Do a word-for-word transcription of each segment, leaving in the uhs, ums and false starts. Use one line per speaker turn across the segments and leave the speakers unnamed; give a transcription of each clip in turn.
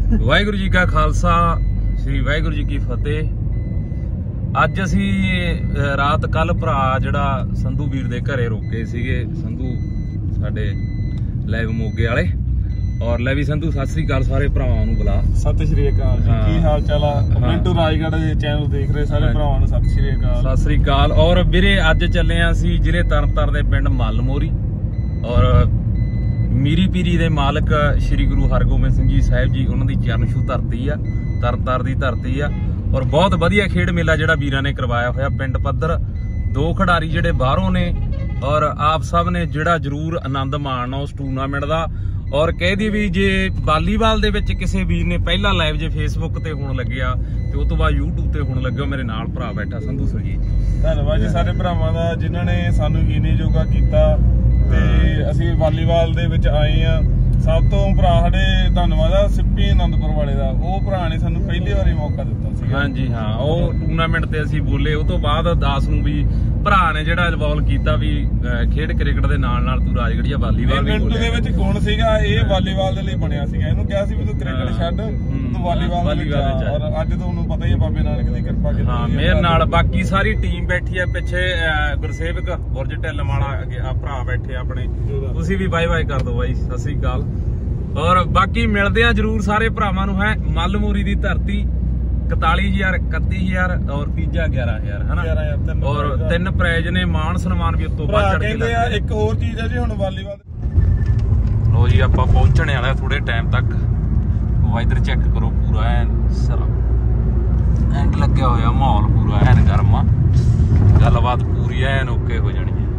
ਵਾਹਿਗੁਰੂ ਜੀ ਕਾ ਖਾਲਸਾ ਸ੍ਰੀ ਵਾਹਿਗੁਰੂ ਜੀ ਕੀ ਫਤਿਹ। ਅੱਜ ਅਸੀਂ ਰਾਤ ਕੱਲ ਭਰਾ ਜਿਹੜਾ ਸੰਧੂ ਵੀਰ ਦੇ ਘਰੇ ਰੋਕੇ ਸੀਗੇ, ਸੰਧੂ ਸਾਡੇ ਲੈਵ ਮੋਗੇ ਵਾਲੇ। ਔਰ ਲੈ ਵੀ ਸੰਧੂ ਸਤਿ ਸ੍ਰੀ ਅਕਾਲ ਸਾਰੇ ਭਰਾਵਾਂ ਨੂੰ ਬੁਲਾ।
ਸਤਿ ਸ਼੍ਰੀ ਅਕਾਲ ਜੀ, ਕੀ ਹਾਲ ਚਾਲ ਆ? ਮਿੰਟੂ ਰਾਜਗੜ੍ਹ ਦੇ ਚੈਨਲ ਦੇਖ ਰਹੇ ਸਾਰੇ ਭਰਾਵਾਂ ਨੂੰ ਸਤਿ ਸ਼੍ਰੀ ਅਕਾਲ।
ਸਤਿ ਸ੍ਰੀ ਅਕਾਲ। ਔਰ ਵੀਰੇ ਅੱਜ ਚੱਲੇ ਆਂ ਅਸੀਂ ਜ਼ਿਲ੍ਹੇ ਤਰਨਤਾਰਨ ਦੇ ਪਿੰਡ ਮੱਲਮੋਰੀ। ਔਰ ਮੀਰੀ ਪੀਰੀ ਦੇ ਮਾਲਕ ਸ਼੍ਰੀ ਗੁਰੂ ਹਰਗੋਬਿੰਦ ਸਿੰਘ ਜੀ ਸਾਹਿਬ ਜੀ, ਉਹਨਾਂ ਦੀ ਚਰਨ ਛੂਹ ਧਰਤੀ ਆ, ਤਰਨਤਾਰਨ ਦੀ ਧਰਤੀ ਆ। ਔਰ ਬਹੁਤ ਵਧੀਆ ਖੇਡ ਮੇਲਾ ਜਿਹੜਾ ਵੀਰਾਂ ਨੇ ਕਰਵਾਇਆ ਹੋਇਆ ਪਿੰਡ ਪੱਧਰ। ਦੋ ਖਿਡਾਰੀ ਜਿਹੜੇ ਬਾਹਰੋਂ ਨੇ ਔਰ ਆਪ ਸਭ ਨੇ ਜਿਹੜਾ ਜ਼ਰੂਰ ਆਨੰਦ ਮਾਣਨਾ ਉਸ ਟੂਰਨਾਮੈਂਟ ਦਾ। ਔਰ ਕਹਿਦੀ ਵੀ ਜੇ ਵਾਲੀਬਾਲ ਦੇ ਵਿੱਚ ਕਿਸੇ ਵੀਰ ਨੇ ਪਹਿਲਾ ਲਾਈਵ ਜੇ ਫੇਸਬੁੱਕ ਤੇ ਹੋਣ ਲੱਗਿਆ ਤੇ ਉਸ ਤੋਂ ਬਾਅਦ ਯੂਟਿਊਬ ਤੇ ਹੋਣ ਲੱਗਿਆ। ਮੇਰੇ ਨਾਲ ਭਰਾ ਬੈਠਾ ਸੰਧੂ ਸਰਜੀਤ ਜੀ,
ਧੰਨਵਾਦ ਜੀ ਸਾਰੇ ਭਰਾਵਾਂ ਦਾ ਜਿਨ੍ਹਾਂ ਨੇ ਸਾਨੂੰ ਇੰਨੀ ਯੋਗਾ ਕੀਤਾ ਤੇ ਅਸੀਂ ਵਾਲੀਬਾਲ ਦੇ ਵਿੱਚ ਆਏ ਆ। ਸਭ ਤੋਂ ਭਰਾ ਸਾਡੇ ਧੰਨਵਾਦ ਆ ਸਿੱਪੀ ਆਨੰਦਪੁਰ ਵਾਲੇ ਦਾ, ਉਹ ਭਰਾ ਨੇ ਸਾਨੂੰ ਪਹਿਲੀ ਵਾਰੀ ਮੌਕਾ ਦਿੱਤਾ ਸੀ।
ਹਾਂਜੀ ਹਾਂ, ਉਹ ਟੂਰਨਾਮੈਂਟ ਤੇ ਅਸੀਂ ਬੋਲੇ। ਉਹ ਤੋਂ ਬਾਅਦ ਦਾਸ ਨੂੰ ਵੀ ਭਰਾ ਨੇ ਜਿਹੜਾ ਇਨਵੋਲਵ ਕੀਤਾ ਵੀ ਖੇਡ ਕ੍ਰਿਕਟ ਦੇ ਨਾਲ ਨਾਲ ਤੂੰ ਰਾਜਗੜ੍ਹੀਆ ਵਾਲੀਬਾਲ ਵੀ
ਬੋਲਿਆ। ਦੇ ਵਿੱਚ ਗੁਣ ਸੀਗਾ, ਇਹ ਵਾਲੀਬਾਲ ਦੇ ਲਈ ਬਣਿਆ ਸੀਗਾ। ਇਹਨੂੰ ਕਿਹਾ ਸੀ ਵੀ ਤੂੰ ਕ੍ਰਿਕਟ ਛੱਡ, ਤੂੰ ਵਾਲੀਬਾਲ ਦੇ ਵਿੱਚ ਆ। ਔਰ ਅੱਜ ਤੁਹਾਨੂੰ ਪਤਾ ਹੀ ਹੈ ਬਾਬੇ ਨਾਨਕ ਦੀ ਕਿਰਪਾ ਕੀਤੀ।
ਹਾਂ, ਮੇਰੇ ਨਾਲ ਬਾਕੀ ਸਾਰੀ ਟੀਮ ਬੈਠੀ ਹੈ ਪਿੱਛੇ। ਗੁਰਸੇਵਕ ਬੁਰਜ ਢਿੱਲ ਵਾਲਾ ਆ ਭਰਾ ਬੈਠੇ ਆਪਣੇ, ਤੁਸੀਂ ਵੀ ਬਾਏ ਬਾਏ ਕਰ ਦਿਓ ਬਾਈ, ਸਤਿ ਸ੍ਰੀ ਅਕਾਲ। ਔਰ ਬਾਕੀ ਮਿਲਦੇ ਆ ਜਰੂਰ ਸਾਰੇ ਭਰਾਵਾਂ ਨੂੰ। ਹੈ ਮੱਲਮੋਰੀ ਦੀ ਧਰਤੀ, ਇਕਤਾਲੀ ਹਜ਼ਾਰ ਇਕੱਤੀ ਹਜ਼ਾਰ ਔਰ ਤੀਜਾ ਗਿਆਰਾਂ ਹਜ਼ਾਰ ਹਨਾ। ਔਰ ਤਿੰਨ ਪ੍ਰਾਈਜ਼ ਨੇ, ਮਾਣ ਸਨਮਾਨ ਵੀ ਉਤੋਂ ਵੱਧ ਚੜ ਕੇ
ਕਹਿੰਦੇ ਆ। ਇੱਕ ਹੋਰ ਚੀਜ਼ ਹੈ ਜੀ, ਹੁਣ ਵਾਲੀਬਾਲ
ਲੋ ਜੀ ਆਪਾਂ ਪਹੁੰਚਣੇ ਵਾਲਾ ਥੋੜੇ ਟਾਈਮ ਤੱਕ। ਉਹ ਇਧਰ ਚੈੱਕ ਕਰੋ, ਪੂਰਾ ਐਨ ਸਰ ਐਂਡ ਲੱਗਿਆ ਹੋਇਆ, ਮਾਹੌਲ ਪੂਰਾ ਐਨ ਗਰਮ ਆ, ਗੱਲਬਾਤ ਪੂਰੀ ਐਨ ਓਕੇ ਹੋ ਜਾਣੀ ਹੈ।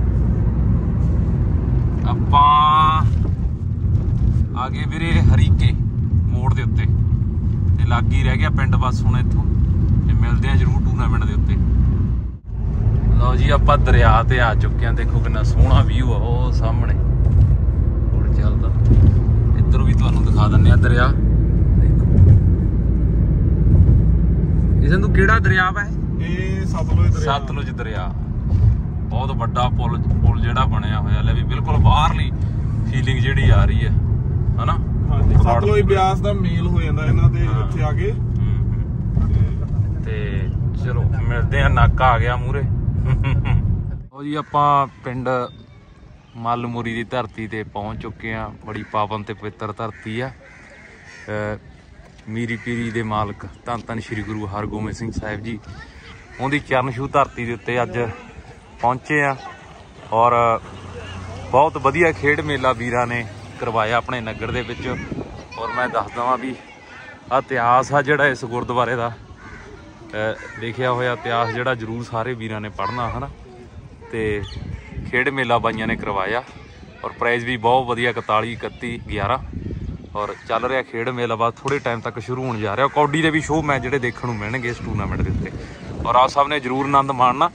ਆਪਾਂ ਆ ਗਏ ਵੀਰੇ ਹਰੀਕੇ ਮੋੜ ਦੇ ਉੱਤੇ ਤੇ ਲਾਗ ਹੀ ਰਹਿ ਗਿਆ ਪਿੰਡ ਬਸ ਹੁਣ ਇੱਥੋਂ। ਤੇ ਮਿਲਦੇ ਆ ਜਰੂਰ ਟੂਰਨਾਮੈਂਟ ਦੇ ਉੱਤੇ। ਲਓ ਜੀ ਆਪਾਂ ਦਰਿਆ ਤੇ ਆ ਚੁੱਕੇ ਆ। ਦੇਖੋ ਕਿੰਨਾ ਸੋਹਣਾ ਵਿਊ ਆ ਉਹ ਸਾਹਮਣੇ ਪੁਲ ਚੱਲਦਾ। ਇੱਧਰ ਵੀ ਤੁਹਾਨੂੰ ਦਿਖਾ ਦਿੰਨੇ ਆ ਦਰਿਆ। ਦੇਖੋ ਇਹ ਸੰਧੂ ਕਿਹੜਾ ਦਰਿਆ ਵਾ? ਇਹ
ਸਤਲੁਜ ਦਰਿਆ।
ਸਤਲੁਜ ਦਰਿਆ ਬਹੁਤ ਵੱਡਾ ਪੁਲ ਪੁਲ ਜਿਹੜਾ ਬਣਿਆ ਹੋਇਆ। ਲੈ ਵੀ ਬਿਲਕੁਲ ਬਾਹਰਲੀ ਫੀਲਿੰਗ ਜਿਹੜੀ ਆ ਰਹੀ ਹੈ ਹਨਾ।
ਹਾਂਜੀ, ਸਤਲੁਜ ਬਿਆਸ ਦਾ ਮੇਲ ਹੋ ਜਾਂਦਾ ਇਹਨਾਂ ਦੇ ਉੱਥੇ ਆ ਕੇ।
ਤੇ ਚਲੋ ਮਿਲਦੇ ਆ, ਨਾਕਾ ਆ ਗਿਆ ਮੂਹਰੇ। ਉਹ ਜੀ ਆਪਾਂ ਪਿੰਡ ਮੱਲਮੋਰੀ ਦੀ ਧਰਤੀ ਤੇ ਪਹੁੰਚ ਚੁੱਕੇ ਆ। ਬੜੀ ਪਾਵਨ ਤੇ ਪਵਿੱਤਰ ਧਰਤੀ ਆ। ਮੀਰੀ ਪੀਰੀ ਦੇ ਮਾਲਕ ਧੰਨ ਧੰਨ ਸ਼੍ਰੀ ਗੁਰੂ ਹਰਗੋਬਿੰਦ ਸਿੰਘ ਸਾਹਿਬ ਜੀ, ਉਹਦੀ ਚਰਨ ਛੂਹ ਧਰਤੀ ਦੇ ਉੱਤੇ ਅੱਜ ਪਹੁੰਚੇ ਆ। ਔਰ ਬਹੁਤ ਵਧੀਆ ਖੇਡ ਮੇਲਾ ਵੀਰਾਂ ਨੇ ਕਰਵਾਇਆ ਆਪਣੇ ਨਗਰ ਦੇ ਵਿੱਚ। ਔਰ ਮੈਂ ਦੱਸ ਦਵਾਂ ਵੀ ਇਤਿਹਾਸ ਆ ਜਿਹੜਾ ਇਸ ਗੁਰਦੁਆਰੇ ਦਾ ਲਿਖਿਆ ਹੋਇਆ ਇਤਿਹਾਸ ਜਿਹੜਾ ਜ਼ਰੂਰ ਸਾਰੇ ਵੀਰਾਂ ਨੇ ਪੜ੍ਹਨਾ ਹੈ ਨਾ। ਤੇ ਖੇਡ ਮੇਲਾ ਬਾਈਆਂ ਨੇ ਕਰਵਾਇਆ ਔਰ ਪ੍ਰਾਈਜ਼ ਵੀ ਬਹੁਤ ਵਧੀਆ, ਇਕਤਾਲੀ ਇਕੱਤੀ ਗਿਆਰਾਂ। ਔਰ ਚੱਲ ਰਿਹਾ ਖੇਡ ਮੇਲਾ, ਬਾਅਦ ਥੋੜ੍ਹੇ ਟਾਈਮ ਤੱਕ ਸ਼ੁਰੂ ਹੋਣ ਜਾ ਰਿਹਾ। ਕੌਡੀ ਦੇ ਵੀ ਸ਼ੋਅ ਮੈਚ ਜਿਹੜੇ ਦੇਖਣ ਨੂੰ ਮਿਲਣਗੇ ਇਸ ਟੂਰਨਾਮੈਂਟ ਦੇ ਉੱਤੇ। ਔਰ ਆਪ ਸਭ ਨੇ ਜ਼ਰੂਰ ਆਨੰਦ ਮਾਣਨਾ,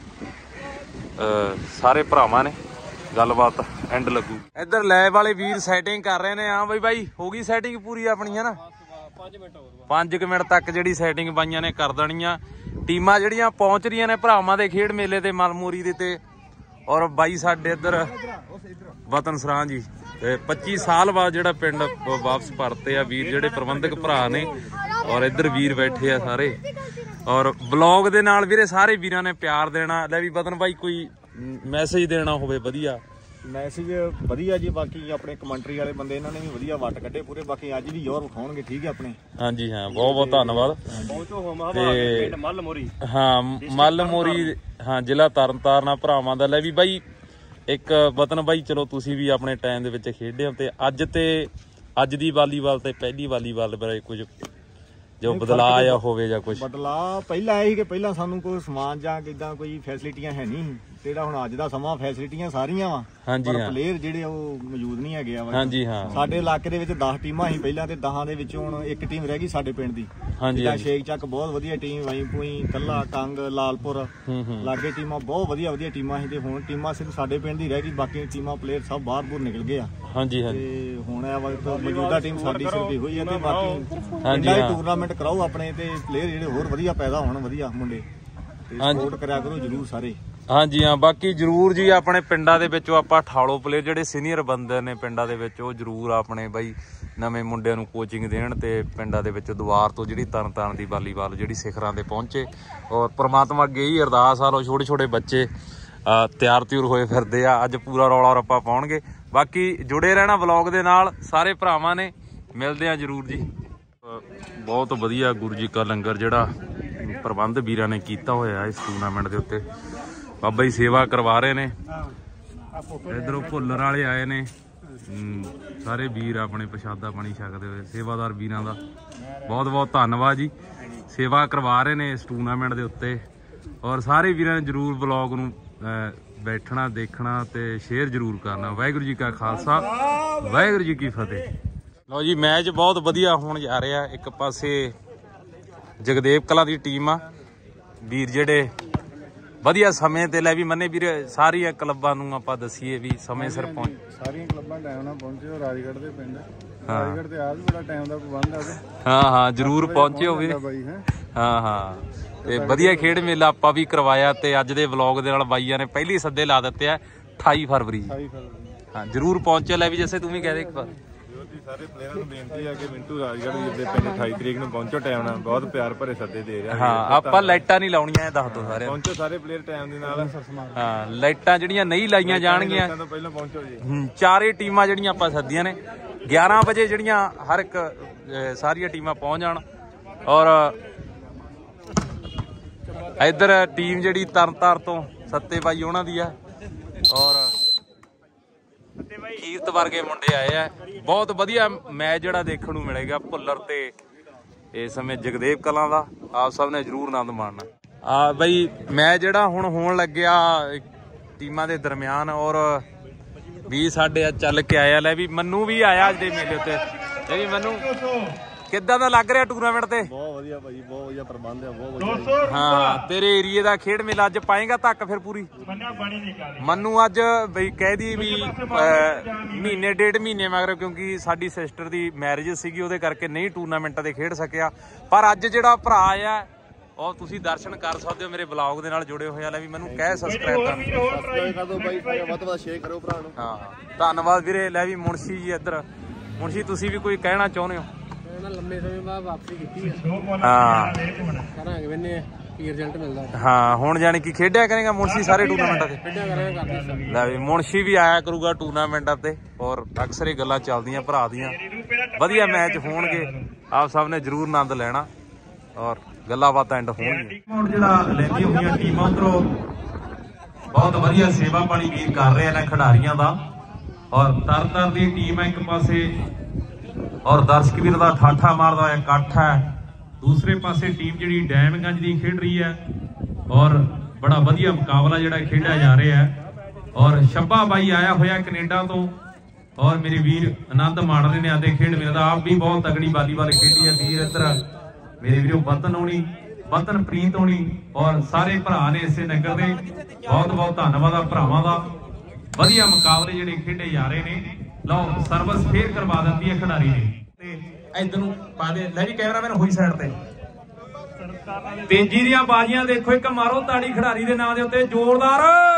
ਸਾਰੇ ਭਰਾਵਾਂ ਨੇ। ਗੱਲਬਾਤ ਐਂਡ ਲੱਗੂ। ਇੱਧਰ ਲੈਬ ਵਾਲੇ ਵੀਰ ਸੈਟਿੰਗ ਕਰ ਰਹੇ ਨੇ। ਹਾਂ ਬਈ ਬਾਈ ਹੋ ਗਈ ਸੈਟਿੰਗ ਪੂਰੀ ਆਪਣੀ ਹੈ ਨਾ? ਪੰਜ ਕੁ ਮਿੰਟ ਤੱਕ ਜਿਹੜੀ ਸੈਟਿੰਗ ਬਾਈਆਂ ਨੇ ਕਰ ਦੇਣੀ ਆ। ਟੀਮਾਂ ਜਿਹੜੀਆਂ ਪਹੁੰਚ ਰਹੀਆਂ ਨੇ ਭਰਾਵਾਂ ਦੇ ਖੇਡ ਮੇਲੇ ਤੇ ਮੱਲਮੋਰੀ ਦੇ ਤੇ। ਔਰ ਬਾਈ ਸਾਡੇ ਇੱਧਰ ਵਤਨ ਸਰਾਂ ਜੀ ਪੱਚੀ ਸਾਲ ਬਾਅਦ ਜਿਹੜਾ ਪਿੰਡ ਵਾਪਸ ਪਰਤੇ ਆ ਵੀਰ, ਜਿਹੜੇ ਪ੍ਰਬੰਧਕ ਭਰਾ ਨੇ। ਔਰ ਇੱਧਰ ਵੀਰ ਬੈਠੇ ਆ ਸਾਰੇ। ਔਰ ਬਲੌਗ ਦੇ ਨਾਲ ਵੀਰੇ ਸਾਰੇ ਵੀਰਾਂ ਨੇ ਪਿਆਰ ਦੇਣਾ। ਲੈ ਵੀ ਵਤਨ ਬਾਈ ਕੋਈ ਮੈਸੇਜ ਦੇਣਾ ਹੋਵੇ ਵਧੀਆ?
ਮੈਸੇਜ ਵਧੀਆ ਜੀ। ਬਾਕੀ ਆਪਣੇ ਕਮੈਂਟਰੀ ਵਾਲੇ ਬੰਦੇ ਇਹਨਾਂ ਨੇ ਵੀ ਵਧੀਆ ਵੱਟ ਕੱਢੇ ਪੂਰੇ। ਬਾਕੀ ਅੱਜ ਵੀ ਜ਼ੋਰ ਵਿਖਾਉਣਗੇ, ਠੀਕ ਹੈ ਆਪਣੇ।
ਹਾਂਜੀ ਹਾਂ, ਬਹੁਤ ਬਹੁਤ ਧੰਨਵਾਦ। ਤੇ
ਮੱਲਮੋਰੀ
ਹਾਂ ਮੱਲਮੋਰੀ ਹਾਂ ਜ਼ਿਲ੍ਹਾ ਤਰਨਤਾਰਨ ਭਰਾਵਾਂ ਦਾ। ਲੈ ਵੀ ਬਾਈ ਇੱਕ ਵਤਨ ਬਾਈ, ਚਲੋ ਤੁਸੀਂ ਵੀ ਆਪਣੇ ਟਾਈਮ ਦੇ ਵਿੱਚ ਖੇਡੇ ਹੋ ਤੇ ਅੱਜ ਤੇ ਅੱਜ ਦੀ ਵਾਲੀਬਾਲ ਤੇ ਪਹਿਲੀ ਵਾਲੀਬਾਲ ਬਾਰੇ ਕੁਝ ਜੋ ਬਦਲਾਅ ਆਇਆ ਹੋਵੇ ਜਾਂ ਕੁਝ?
ਬਦਲਾਅ ਪਹਿਲਾਂ ਇਹ ਸੀ ਕਿ ਪਹਿਲਾਂ ਸਾਨੂੰ ਕੋਈ ਸਮਾਨ ਜਾਂ ਕਿੱਦਾਂ ਕੋਈ ਫੈਸਿਲਿਟੀਆਂ ਹੈ ਨਹੀਂ। ਜਿਹੜਾ ਹੁਣ ਅੱਜ ਦਾ ਸਮਾਂ ਫੈਸਿਲਿਟੀਆਂ ਸਾਰੀਆਂ ਵਾ,
ਹਾਂਜੀ
ਪਰ ਪਲੇਅਰ ਜਿਹੜੇ ਉਹ ਮੌਜੂਦ ਨਹੀਂ ਹੈਗੇ ਆ।
ਹਾਂਜੀ ਹਾਂ,
ਸਾਡੇ ਇਲਾਕੇ ਦੇ ਵਿੱਚ ਦਸ ਟੀਮਾਂ ਸੀ ਪਹਿਲਾਂ ਤੇ ਦਸਾਂ ਦੇ ਵਿੱਚੋਂ ਹੁਣ ਇੱਕ ਟੀਮ ਰਹਿ ਗਈ ਸਾਡੇ ਪਿੰਡ ਦੀ।
ਹਾਂਜੀ,
ਸ਼ੇਖ ਚੱਕ ਬਹੁਤ ਵਧੀਆ ਟੀਮ, ਵਾਈ ਪੂਈ, ਕੱਲਾ, ਕੰਗ, ਲਾਲਪੁਰ ਲਾਗੇ ਟੀਮਾਂ ਬਹੁਤ ਵਧੀਆ ਵਧੀਆ ਟੀਮਾਂ ਸੀ। ਤੇ ਹੁਣ ਟੀਮਾਂ ਸਿਰਫ ਸਾਡੇ ਪਿੰਡ ਦੀ ਰਹਿ ਗਈ, ਬਾਕੀ ਟੀਮਾਂ ਪਲੇਅਰ ਸਭ ਬਾਹਰ ਬੂਰ ਨਿਕਲ ਗਏ ਆ।
ਹਾਂਜੀ ਹਾਂ,
ਤੇ ਹੁਣ ਇਹ ਵਕਤ ਮੌਜੂਦਾ ਟੀਮ ਸਾਡੀ ਸਿਰਫ ਇਹੋ ਹੀ ਆ। ਤੇ ਬਾਕੀ
ਹਾਂਜੀ
ਟੂਰਨਾਮੈਂਟ ਕਰਾਓ ਆਪਣੇ ਤੇ ਪਲੇਅਰ ਜਿਹੜੇ ਹੋਰ ਵਧੀਆ ਪੈਦਾ ਹੋਣ, ਵਧੀਆ ਮੁੰਡੇ, ਤੇ ਸਪੋਰਟ ਕਰਿਆ ਕਰੋ ਜਰੂਰ ਸਾਰੇ।
ਹਾਂਜੀ ਹਾਂ, ਬਾਕੀ ਜਰੂਰ ਜੀ ਆਪਣੇ ਪਿੰਡਾਂ ਦੇ ਵਿੱਚੋਂ ਆਪਾਂ ਠਾਲੋ ਪਲੇਅਰ ਜਿਹੜੇ ਸੀਨੀਅਰ ਬੰਦੇ ਨੇ ਪਿੰਡਾਂ ਦੇ ਵਿੱਚ ਉਹ ਜਰੂਰ ਆਪਣੇ ਬਾਈ ਨਵੇਂ ਮੁੰਡਿਆਂ ਨੂੰ ਕੋਚਿੰਗ ਦੇਣ ਤੇ ਪਿੰਡਾਂ ਦੇ ਵਿੱਚ ਦੁਆਰ ਤੋਂ ਜਿਹੜੀ ਤਰਨ ਤਾਰਨ ਦੀ ਵਾਲੀਬਾਲ ਜਿਹੜੀ ਸਿਖਰਾਂ ਤੇ ਪਹੁੰਚੇ। ਔਰ ਪ੍ਰਮਾਤਮਾ ਅੱਗੇ ਹੀ ਅਰਦਾਸ ਆ ਲੋ ਛੋਟੇ ਛੋਟੇ ਬੱਚੇ ਤਿਆਰ ਤਿਉਰ ਹੋਏ ਫਿਰਦੇ ਆ, ਅੱਜ ਪੂਰਾ ਰੌਲਾ ਰੱਪਾ ਪਾਉਣਗੇ। ਬਾਕੀ ਜੁੜੇ ਰਹਿਣਾ ਵਲੌਗ ਦੇ ਨਾਲ ਸਾਰੇ ਭਰਾਵਾਂ ਨੇ, ਮਿਲਦੇ ਆ ਜਰੂਰ ਜੀ। ਬਹੁਤ ਵਧੀਆ ਗੁਰੂ ਜੀ ਕਾ ਲੰਗਰ ਜਿਹੜਾ ਪ੍ਰਬੰਧ ਵੀਰਾਂ ਨੇ ਕੀਤਾ ਹੋਇਆ ਇਸ ਟੂਰਨਾਮੈਂਟ ਦੇ ਉੱਤੇ, ਬਾਬਾ ਜੀ ਸੇਵਾ ਕਰਵਾ ਰਹੇ ਨੇ। ਇਧਰੋਂ ਭੁੱਲਰ ਵਾਲੇ ਆਏ ਨੇ, ਸਾਰੇ ਵੀਰ ਆਪਣੇ ਪ੍ਰਸ਼ਾਦਾ ਪਾਣੀ ਛਕਦੇ ਹੋਏ, ਸੇਵਾਦਾਰ ਵੀਰਾਂ ਦਾ ਬਹੁਤ ਬਹੁਤ ਧੰਨਵਾਦ ਜੀ। ਸੇਵਾ ਕਰਵਾ ਰਹੇ ਨੇ ਇਸ ਟੂਰਨਾਮੈਂਟ ਦੇ ਉੱਤੇ। ਔਰ ਸਾਰੇ ਵੀਰਾਂ ਨੇ ਜਰੂਰ ਬਲੌਗ ਨੂੰ ਬੈਠਣਾ ਦੇਖਣਾ ਤੇ ਸ਼ੇਅਰ ਜਰੂਰ ਕਰਨਾ। ਵਾਹਿਗੁਰੂ ਜੀ ਕਾ ਖਾਲਸਾ, ਵਾਹਿਗੁਰੂ ਜੀ ਕੀ ਫਤਿਹ। ਲਓ ਜੀ, ਮੈਚ ਬਹੁਤ ਵਧੀਆ ਹੋਣ ਜਾ ਰਿਹਾ। ਇੱਕ ਪਾਸੇ ਜਗਦੇਵ ਕਲਾਂ ਦੀ ਟੀਮ ਆ, ਵੀਰ ਜਿਹੜੇ ਵਧੀਆ ਸਮੇਂ ਤੇ ਲੈ ਵੀ ਮੰਨੇ ਵੀਰ ਸਾਰੀਆਂ ਕਲੱਬਾਂ ਨੂੰ ਆਪਾਂ ਦਸੀਏ ਵੀ ਸਮੇਂ ਸਿਰ ਪਹੁੰਚ
ਸਾਰੀਆਂ ਕਲੱਬਾਂ ਟਾਈਮ ਨਾਲ ਪਹੁੰਚੇ। ਰਾਜਗੜ੍ਹ ਦੇ ਪਿੰਡ ਰਾਜਗੜ੍ਹ ਤੇ ਆ ਵੀ ਬੜਾ ਟਾਈਮ ਦਾ ਪ੍ਰਬੰਧ ਆ।
ਹਾਂ ਹਾਂ ਜਰੂਰ ਪਹੁੰਚੇ ਹੋਵੇ। ਹਾਂ ਹਾਂ ਤੇ ਵਧੀਆ ਖੇਡ ਮੇਲਾ ਆਪਾਂ ਵੀ ਕਰਵਾਇਆ ਤੇ ਅੱਜ ਦੇ ਵਲੌਗ ਦੇ ਨਾਲ ਬਾਈਆਂ ਨੇ ਪਹਿਲੀ ਸੱਦੇ ਲਾ ਦਿੱਤੇ ਆ ਅਠਾਈ ਫਰਵਰੀ। ਹਾਂ ਜਰੂਰ ਪਹੁੰਚੇ। ਲੈ ਵੀ ਜੈਸੇ ਤੂੰ ਵੀ ਕਹਿ ਦੇ ਇੱਕ ਵਾਰ
ਸਾਰੇ ਪਲੇਅਰਾਂ ਨੂੰ ਬੇਨਤੀ ਆ ਕਿ ਮਿੰਟੂ ਰਾਜਗੜ੍ਹ ਦੇ ਪਿੰਡ ਅਠਾਈ ਤਰੀਕ ਨੂੰ ਪਹੁੰਚੋ ਟਾਈਮ ਨਾਲ। ਬਹੁਤ ਪਿਆਰ ਭਰੇ ਸੱਦੇ ਦੇ ਰਿਹਾ।
ਹਾਂ ਆਪਾਂ ਲਾਈਟਾਂ ਨਹੀਂ ਲਾਉਣੀਆਂ, ਇਹ ਦੱਸ ਦੋ ਸਾਰੇ
ਪਹੁੰਚੋ ਸਾਰੇ ਪਲੇਅਰ ਟਾਈਮ ਦੇ ਨਾਲ।
ਹਾਂ ਲਾਈਟਾਂ ਜਿਹੜੀਆਂ ਨਹੀਂ ਲਾਈਆਂ ਜਾਣਗੀਆਂ
ਪਹਿਲਾਂ ਪਹੁੰਚੋ ਜੀ।
ਹੂੰ ਚਾਰੇ ਟੀਮਾਂ ਜਿਹੜੀਆਂ ਆਪਾਂ ਸੱਦੀਆਂ ਨੇ ਗਿਆਰਾਂ ਵਜੇ ਜਿਹੜੀਆਂ ਹਰ ਇੱਕ ਸਾਰੀਆਂ ਟੀਮਾਂ ਪਹੁੰਚ ਜਾਣ। ਔਰ ਇੱਧਰ ਟੀਮ ਜਿਹੜੀ ਤਰਨਤਾਰ ਤੋਂ ਸੱਤੇ ਬਾਈ ਉਹਨਾਂ ਦੀ ਆ ਔਰ ਕੀਰਤ ਵਰਗੇ ਮੁੰਡੇ ਆਏ ਆ। ਬਹੁਤ ਵਧੀਆ ਮੈਚ ਜਿਹੜਾ ਦੇਖਣ ਨੂੰ ਮਿਲੇਗਾ ਭੁੱਲਰ ਤੇ ਇਸ ਸਮੇਂ ਜਗਦੇਵ ਕਲਾਂ ਦਾ। ਆਪ ਸਭ ਨੇ ਜਰੂਰ ਆਨੰਦ ਮਾਣਨਾ। ਆ ਬਈ ਮੈਚ ਜਿਹੜਾ ਹੁਣ ਹੋਣ ਲੱਗਿਆ ਟੀਮਾਂ ਦੇ ਦਰਮਿਆਨ ਔਰ ਵੀ ਸਾਡੇ ਅੱਜ ਚੱਲ ਕੇ ਆਇਆ। ਲੈ ਵੀ ਮੰਨੂ ਵੀ ਆਇਆ ਅੱਜ ਦੇ ਮੇਲੇ ਉੱਤੇ। ਇਹ ਵੀ ਮੰਨੂ ਕਿੱਦਾਂ ਦਾ ਲੱਗ ਰਿਹਾ ਟੂਰਨਾਮੈਂਟ ਤੇ?
ਬਹੁਤ ਵਧੀਆ ਭਾਜੀ, ਬਹੁਤ ਵਧੀਆ ਪ੍ਰਬੰਧ ਆ, ਬਹੁਤ ਵਧੀਆ।
ਹਾਂ ਤੇਰੇ ਏਰੀਏ ਦਾ ਖੇਡ ਮੇਲਾ ਅੱਜ ਪਾਏਗਾ ਧੱਕ ਫਿਰ ਪੂਰੀ? ਮੰਨੂ ਅੱਜ ਬਈ ਕਹਿ ਦੀ ਵੀ ਮਹੀਨੇ ਡੇਢ ਮਹੀਨੇ ਮਗਰ ਕਿਉਂਕਿ ਸਾਡੀ ਸਿਸਟਰ ਦੀ ਮੈਰਿਜ ਸੀਗੀ ਉਹਦੇ ਕਰਕੇ ਨਹੀਂ ਟੂਰਨਾਮੈਂਟਾਂ ਦੇ ਖੇਡ ਸਕਿਆ। ਪਰ ਅੱਜ ਜਿਹੜਾ ਭਰਾ ਆ ਉਹ ਤੁਸੀਂ ਦਰਸ਼ਨ ਕਰ ਸਕਦੇ ਹੋ ਮੇਰੇ ਬਲੌਗ ਦੇ ਨਾਲ ਜੁੜੇ ਹੋਏ ਆ। ਲੈ ਵੀ ਮੈਨੂੰ ਕਹਿ ਸਬਸਕ੍ਰਾਈਬ ਕਰ
ਦਿਓ ਬਾਈ, ਵੱਧ ਤੋਂ ਵੱਧ ਸ਼ੇਅਰ ਕਰੋ ਭਰਾ ਨੂੰ।
ਹਾਂ ਧੰਨਵਾਦ ਵੀਰੇ। ਲੈ ਵੀ ਮੁਨਸ਼ੀ ਜੀ ਇੱਧਰ, ਮੁਨਸ਼ੀ ਤੁਸੀਂ ਵੀ ਕੋਈ ਕਹਿਣਾ ਚਾਹੁੰਦੇ ਹੋ?
ਲੰਮੇ ਸਮੇਂ ਬਾਅਦ ਵਾਪਸੀ ਕੀਤੀ ਹੈ।
ਹਾਂ
ਕਰਾਂਗੇ ਬੰਨੇ ਕੀ ਰਿਜ਼ਲਟ ਮਿਲਦਾ।
ਹਾਂ ਹੁਣ ਜਾਨੀ ਕਿ ਖੇਡਿਆ ਕਰੇਗਾ ਮੁਨਸ਼ੀ ਸਾਰੇ ਟੂਰਨਾਮੈਂਟਾਂ ਤੇ?
ਖੇਡਿਆ ਕਰਾਂਗੇ ਕਰਦੇ।
ਲੈ ਵੀ ਮੁਨਸ਼ੀ ਵੀ ਆਇਆ ਕਰੂਗਾ ਟੂਰਨਾਮੈਂਟਾਂ ਤੇ ਔਰ ਅਕਸਰ ਹੀ ਗੱਲਾਂ ਚੱਲਦੀਆਂ ਭਰਾ ਦੀਆਂ। ਵਧੀਆ ਮੈਚ ਹੋਣਗੇ, ਆਪ ਸਭ ਨੇ ਜਰੂਰ ਆਨੰਦ ਲੈਣਾ ਔਰ ਗੱਲਾਂ ਬਾਤਾਂ ਐਂਡ ਹੋਣਗੀਆਂ। ਜਿਹੜਾ ਲੈਂਦੀ ਹੋਈਆਂ ਟੀਮਾਂ ਉਧਰੋਂ ਬਹੁਤ ਵਧੀਆ ਸੇਵਾ ਪਾਣੀ ਵੀਰ ਕਰ ਰਹੇ ਨੇ ਖਿਡਾਰੀਆਂ ਦਾ। ਔਰ ਤਰਤਰ ਦੀ ਟੀਮ ਹੈ ਇੱਕ ਪਾਸੇ ਔਰ ਦਰਸ਼ਕ ਵੀਰ ਦਾ ਠਾਠਾ ਮਾਰਦਾ ਹੋਇਆ ਇਕੱਠ ਹੈ। ਦੂਸਰੇ ਪਾਸੇ ਟੀਮ ਜਿਹੜੀ ਡੈਮਗੰਜ ਦੀ ਖੇਡ ਰਹੀ ਹੈ ਔਰ ਬੜਾ ਵਧੀਆ ਮੁਕਾਬਲਾ ਜਿਹੜਾ ਖੇਡਿਆ ਜਾ ਰਿਹਾ ਹੈ। ਔਰ ਸ਼ੱਬਾ ਬਾਈ ਆਇਆ ਹੋਇਆ ਕੈਨੇਡਾ ਤੋਂ ਔਰ ਮੇਰੇ ਵੀਰ ਆਨੰਦ ਮਾਣ ਰਹੇ ਨੇ ਆਦੇ ਖੇਡ ਮੇਲੇ ਦਾ। ਆਪ ਵੀ ਬਹੁਤ ਤਗੜੀ ਵਾਲੀਬਾਲ ਖੇਡੀ ਹੈ ਵੀਰ। ਇੱਧਰ ਮੇਰੇ ਵੀਰੋ ਬਤਨ ਹੋਣੀ, ਬਤਨ ਪ੍ਰੀਤ ਹੋਣੀ ਔਰ ਸਾਰੇ ਭਰਾ ਨੇ ਇਸੇ ਨਗਰ ਦੇ। ਬਹੁਤ ਬਹੁਤ ਧੰਨਵਾਦ ਆ ਭਰਾਵਾਂ ਦਾ। ਵਧੀਆ ਮੁਕਾਬਲੇ ਜਿਹੜੇ ਖੇਡੇ ਜਾ ਰਹੇ ਨੇ। ਲਓ ਸਰਵਿਸ ਫੇਰ ਕਰਵਾ ਦਿੰਦੀ ਹੈ ਖਿਡਾਰੀ ਨੇ ਤੇ ਇਧਰ ਨੂੰ ਪਾ ਦੇ। ਲੈ ਵੀ ਕੈਮਰਾਮੈਨ ਹੋਈ ਸਾਈਡ ਤੇ। ਤੇਜੀ ਦੀਆਂ ਬਾਜ਼ੀਆਂ ਦੇਖੋ, ਇੱਕ ਮਾਰੋ ਤਾੜੀ ਖਿਡਾਰੀ ਦੇ ਨਾਂ ਦੇ ਉੱਤੇ ਜ਼ੋਰਦਾਰ।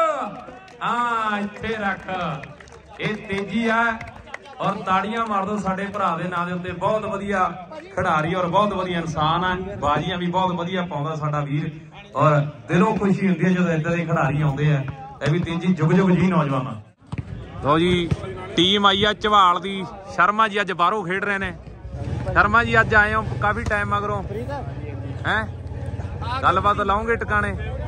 ਹਾਂ ਇੱਥੇ ਰੱਖ, ਇਹ ਤੇਜੀ ਆ ਔਰ ਤਾੜੀਆਂ ਮਾਰ ਦੋ ਸਾਡੇ ਭਰਾ ਦੇ ਨਾਂ ਦੇ ਉੱਤੇ। ਬਹੁਤ ਵਧੀਆ ਖਿਡਾਰੀ ਔਰ ਬਹੁਤ ਵਧੀਆ ਇਨਸਾਨ ਆ। ਬਾਜ਼ੀਆਂ ਵੀ ਬਹੁਤ ਵਧੀਆ ਪਾਉਂਦਾ ਸਾਡਾ ਵੀਰ ਔਰ ਦਿਲੋਂ ਖੁਸ਼ੀ ਹੁੰਦੀ ਹੈ ਜਦੋਂ ਏਦਾਂ ਦੇ ਖਿਡਾਰੀ ਆਉਂਦੇ ਆ। ਇਹ ਵੀ ਤੇਜੀ ਜੁਗ ਜੁਗ ਜੀ ਨੌਜਵਾਨ। ਲਓ ਜੀ ਟੀਮ ਆਈ ਆ ਝਵਾਲ ਦੀ। ਸ਼ਰਮਾ ਜੀ ਅੱਜ ਬਾਹਰੋਂ ਖੇਡ ਰਹੇ ਨੇ। ਸ਼ਰਮਾ ਜੀ ਅੱਜ ਆਏ ਹੋ ਕਾਫੀ ਟਾਈਮ ਮਗਰੋਂ ਹੈ, ਗੱਲਬਾਤ ਲਾਉਂਗੇ ਟਿਕਾਣੇ।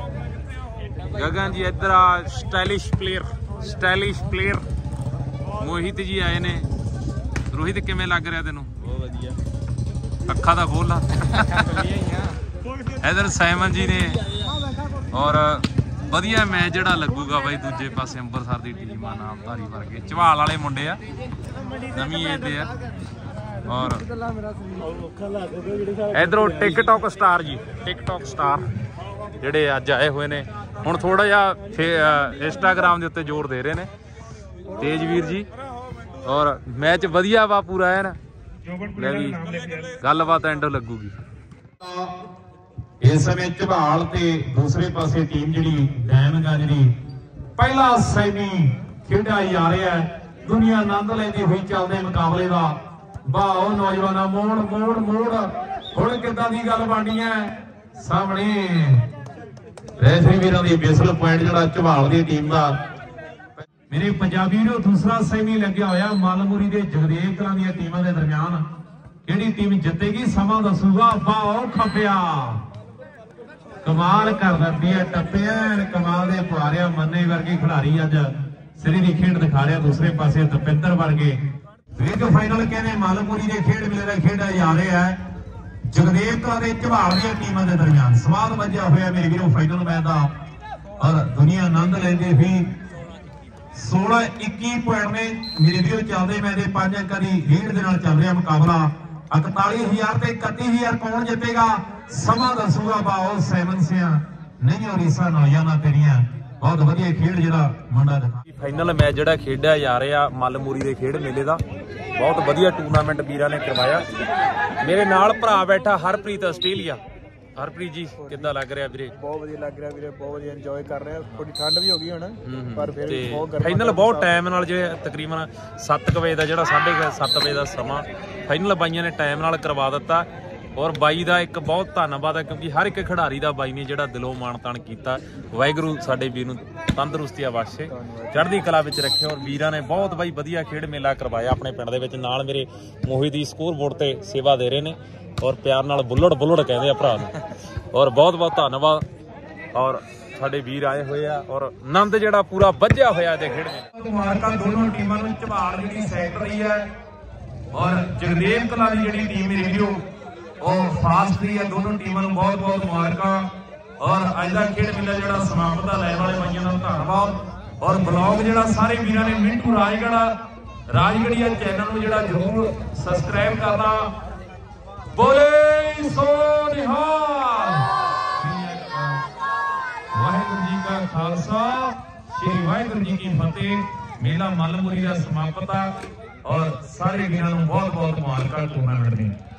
ਗਗਨ ਜੀ ਇੱਧਰ ਆ stylish player, stylish player Mohit ji ਆਏ ਨੇ। ਰੋਹਿਤ ਕਿਵੇਂ ਲੱਗ ਰਿਹਾ ਤੈਨੂੰ?
ਬਹੁਤ ਵਧੀਆ।
ਅੱਖਾਂ ਦਾ ਖੋਲ ਲਾ। ਇੱਧਰ ਸਾਈਮਨ ਜੀ ਨੇ ਔਰ ਵਧੀਆ ਮੈਚ ਜਿਹੜਾ ਲੱਗੂਗਾ ਬਾਈ। ਦੂਜੇ ਪਾਸੇ ਅੰਬਰਸਰ ਦੀ ਟੀਮ ਆ ਨਾਮਧਾਰੀ ਵਰਗੇ ਝਵਾਲ ਵਾਲੇ ਮੁੰਡੇ ਆ, ਨਵੀਂ ਏਜ ਦੇ ਆ। ਔਰ ਇਧਰੋਂ ਟਿਕਟੌਕ ਸਟਾਰ ਜੀ, ਟਿਕਟੌਕ ਸਟਾਰ ਜਿਹੜੇ ਅੱਜ ਆਏ ਹੋਏ ਨੇ। ਹੁਣ ਥੋੜਾ ਜਿਹਾ ਇੰਸਟਾਗ੍ਰਾਮ ਦੇ ਉੱਤੇ ਜ਼ੋਰ ਦੇ ਰਹੇ ਨੇ ਤੇਜਵੀਰ ਜੀ। ਔਰ ਮੈਚ ਵਧੀਆ ਵਾ ਪੂਰਾ ਐਨ। ਲੈ ਵੀ ਗੱਲਬਾਤ ਐਂਡ ਲੱਗੂਗੀ।
इस समय झबाल ते दूसरे पासे टीम जिहड़ी डैमगा जिहड़ी पहला सैमी खेड़ा जा रहा है। दुनिया आनंद लेंदी हुई चलदे मुकाबले का। वाह नौजवाना मोड़ मोड़ मोड़ हुण किदां दी गल बननी है सामने रेफरी वीरां दी विसल पॉइंट जिहड़ा झबाल दी टीम दा। मेरे पंजाबी नो दूसरा सैमी लग्या होया मालमूरी दे जगदेव कलां दी टीमां दे दरमियान किहड़ी टीम जितेगी समा दसूगा। वाह खप्पिया कमाल कर दिंदी है टप्पिया कमाल दे पुआरिया मन्ने वर्गे खिडारी अज सिरे दी खेड दिखा रहा। दूसरे पासे दपिंदर वर्गे वेग फाइनल कहने मालमूरी के खेड मेले का खेडा जा रहा है जगदेव कलां दे झबाल दी टीमां दे दरमियान। स्वाद वजिया होया मेरे वीरों फाइनल मैच दा और दुनिया आनंद लैंदी हुई। सोलह इक्की पॉइंट ने मेरे वीरों चलते मैच दे पांच अंकां दी लीड दे नाल चल रहा मुकाबला। इकताली हजार ते इकती हजार कौन जितेगा समा दसूगा। बाओ सैवन सिया नहीं और ईसा नौयाना तेरिया बहुत वधिया खेड जिहड़ा मुंडा दिखा।
फाइनल मैच जिहड़ा खेडिया जा रहा मालमूरी के खेड मेले का बहुत वधिया टूरनामेंट वीरां ने करवाया। मेरे नाल भरा बैठा हरप्रीत आस्ट्रेलिया। हरप्रीत जी किद्दां लग रहा वीरे?
बहुत वधिया लग रहा वीरे बहुत वधिया इंजॉय कर रहे हैं। थोड़ी ठंड भी हो गई हुण पर फिर भी बहुत गर्म।
फाइनल बहुत टाइम नाल जे तकरीबन सत्त बजे का जिहड़ा साढ़े सत्त बजे का समा फाइनल बाईयां ने टाइम नाल करवा दिता। और बाई का एक बहुत धन्नवाद है क्योंकि हर एक खिडारी का बाई ने जिहड़ा दिलों माण ताण कीता। वाहिगुरू साडे वीर नूं तंदरुस्तियां बख्शे चढ़दी कला विच रखे। और वीरां ने बहुत बाई वधिया खेड मेला करवाया अपने पिंड दे विच। नाल मेरे मोहित दी स्कोर बोर्ड ते सेवा दे रहे ने और प्यार नाल बुल्लड़ बुल्लड़ कहंदे आ भरा नूं। और बहुत बहुत धन्नवाद और साडे वीर आए हुए आ और आनंद जिहड़ा पूरा वज्जिया होया इहदे खेड में।
मुबारकां दोनों टीमां नूं। झबाल जिहड़ी सैकटर रही है और जगदेव कलां दी जिहड़ी टीम मेरी वीरों और फास्ट रही है। दोनों टीमों को बहुत बहुत मुबारक। और अज का खेड मेला जो समाप्त लैन वाले भाइयों का धन्यवाद। और ब्लॉग जो सारे वीर ने मिंटू राजगढ़ राजगढ़िया चैनल में जो जरूर सबसक्राइब करना। बोले सो निहाल। वाहिगुरू जी का खालसा श्री वाहिगुरू जी की फतेह। मेला मालमूरी का समाप्त और सारे वीरों को बहुत बहुत मुबारक टूर्नामेंट दी।